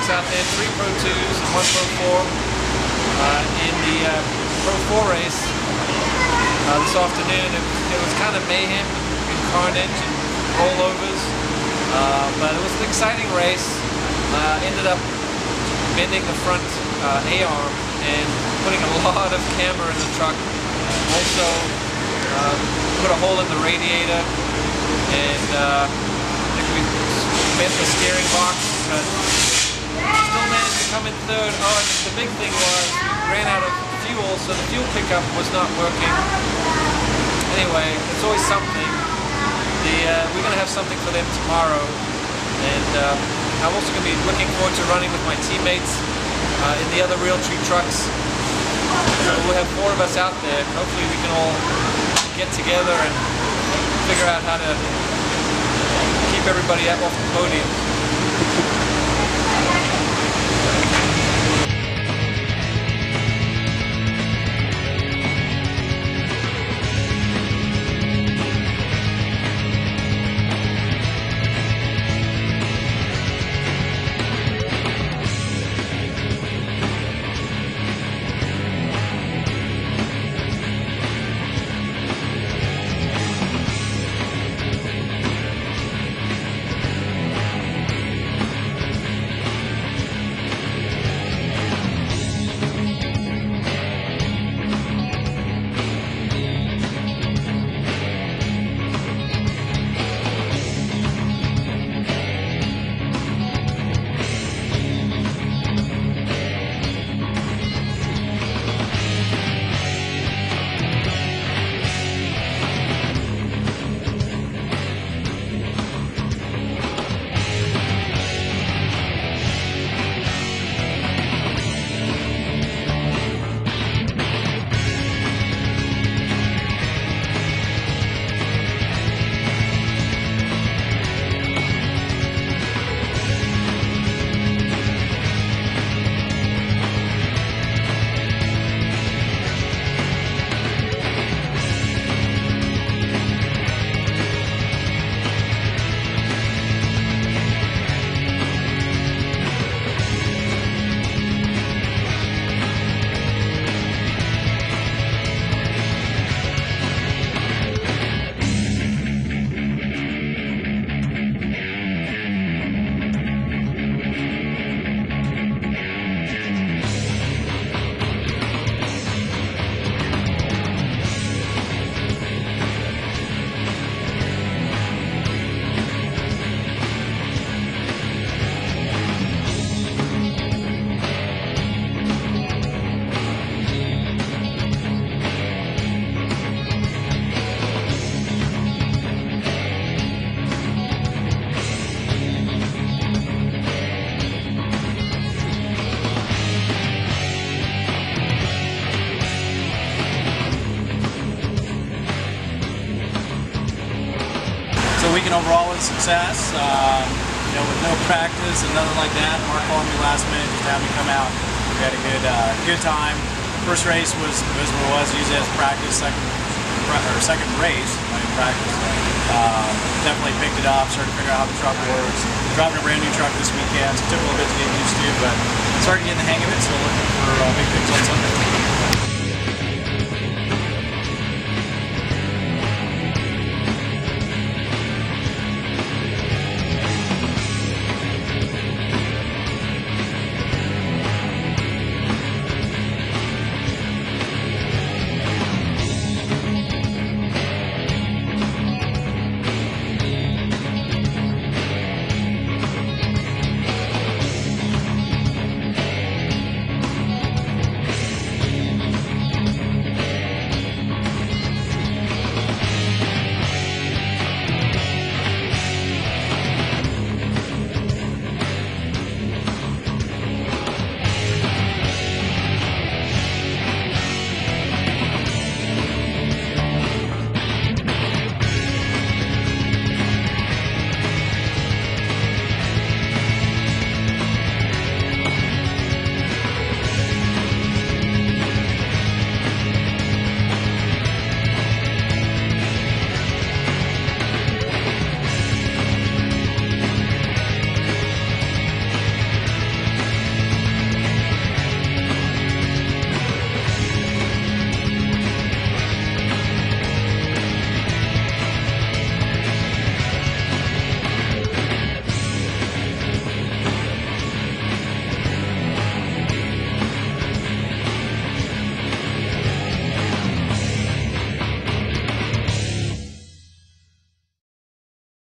trucks out there, 3 Pro 2s and 1 Pro 4 in the Pro 4 race this afternoon. It was kind of mayhem and carnage and rollovers, but it was an exciting race. Ended up bending the front A-arm and putting a lot of camber in the truck. Also put a hole in the radiator, and I think we bent the steering box, but still managed to come in third. Oh, and the big thing was we ran out of fuel, so the fuel pickup was not working. Anyway, it's always something. We're going to have something for them tomorrow, and I'm also going to be looking forward to running with my teammates in the other Realtree trucks. So we'll have 4 of us out there. Hopefully we can all get together and figure out how to keep everybody off the podium. Weekend overall was a success. You know, with no practice and nothing like that. Mark called me last minute just to have me come out. We had a good time. First race was what it was. Usually as practice. Second race, not even practice. Definitely picked it up. Started to figure out how the truck works. Driving a brand new truck this weekend, so it took a little bit to get used to, but started getting the hang of it. So looking for big things on Sunday.